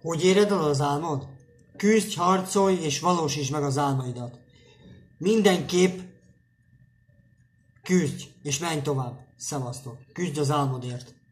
Hogy éred el az álmod? Küzdj, harcolj és valósítsd meg az álmaidat. Mindenképp küzdj és menj tovább. Szevasztok. Küzdj az álmodért.